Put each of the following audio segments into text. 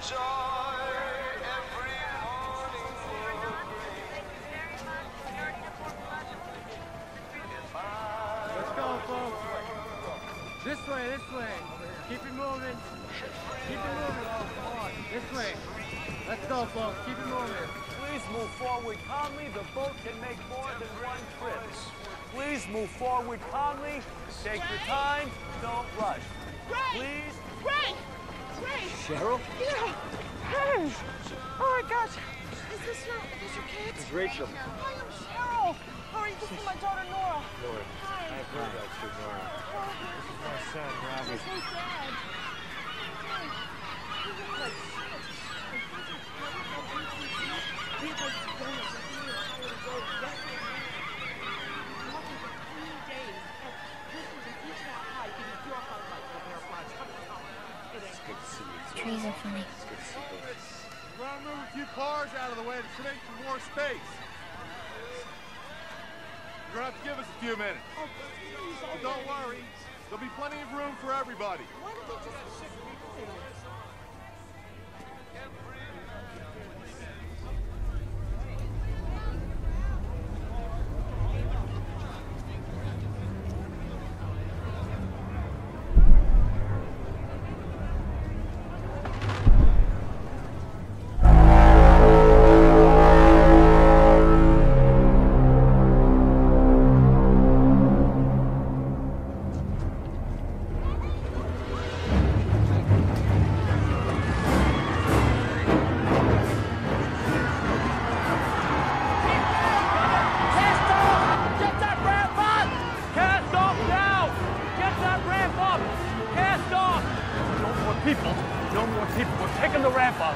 Let's go, folks. This way. Keep it moving. Keep it moving. Come on. This way. Let's go, folks. Keep it moving. Please move forward calmly. The boat can make more than one trip. Please move forward calmly. Take your time. Don't rush. Please. Ray! Cheryl? Yeah. Hey. Oh my gosh. Is this your kids? It's Rachel. Hi, I'm Cheryl. How are you? This is my daughter Nora. Nora. Hi. I've heard about you, Nora. This is my son, Robbie. This is my dad. Trees are funny. We're gonna move a few cars out of the way to make some more space. You're gonna have to give us a few minutes. Oh, please. Well, don't worry. There'll be plenty of room for everybody. Why did they just shift me? No more people. We're taking the ramp up.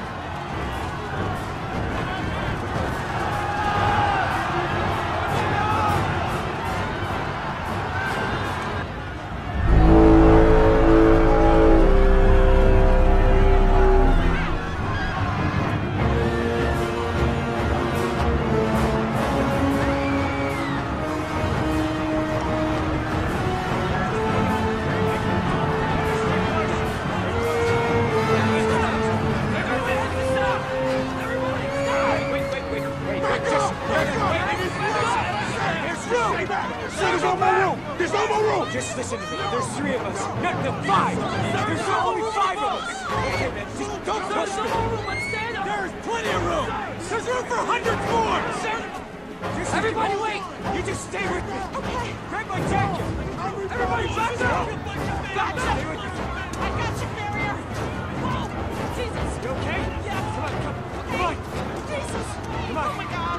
Just listen to me. There's 3 of us. No, 5. There's only 5 of us. Okay, man. Just don't push me. There's plenty of room. There's room for hundreds more. Sir, everybody wait. You just stay with me. Okay. Grab my jacket. Everybody back up. Gotcha. Stay with me. I got you, barrier. Whoa. Jesus. You okay? Yeah. Come on, come. Okay. Come on. Jesus. Come on. Oh my God.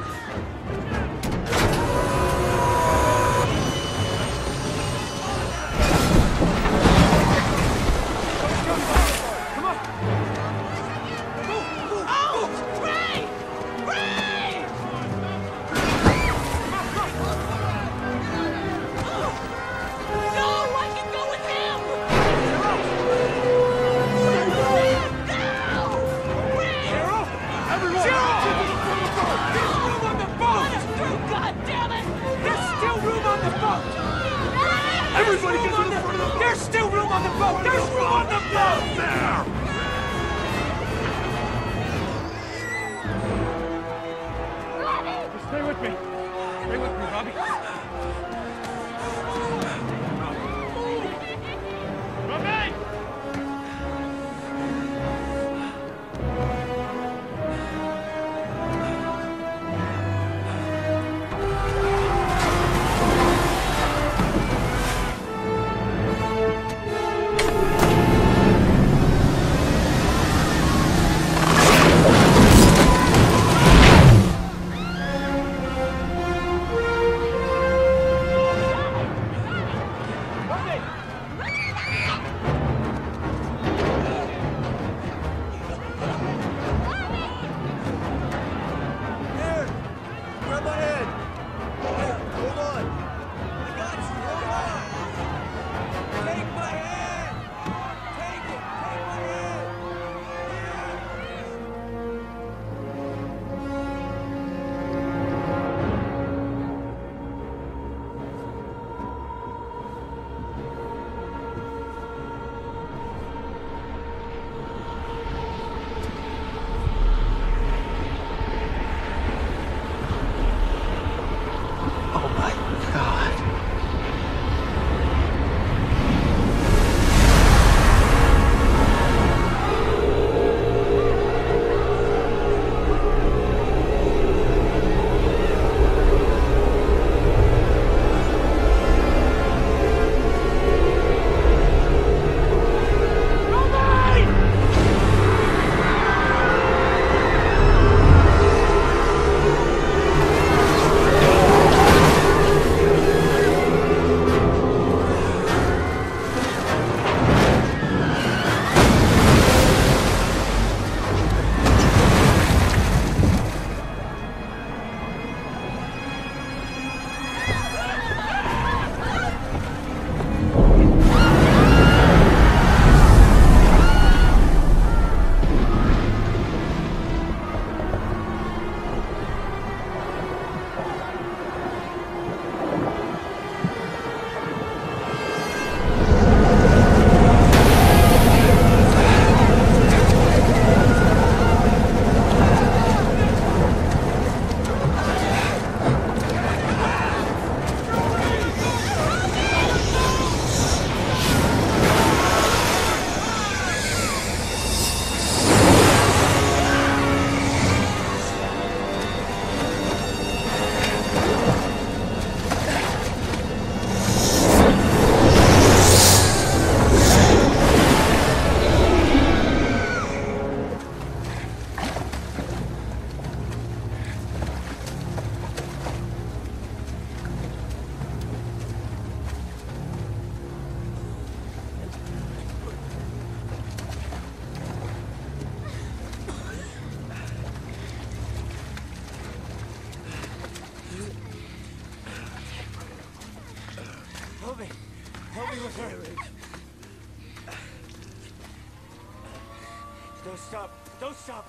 Everybody get to the front of the boat! There's still room on the boat! There's room on the boat! There! Stay with me. Stay with me, Robbie. Robbie! Don't stop. Don't stop.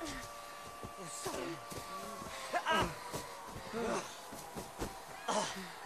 Don't stop.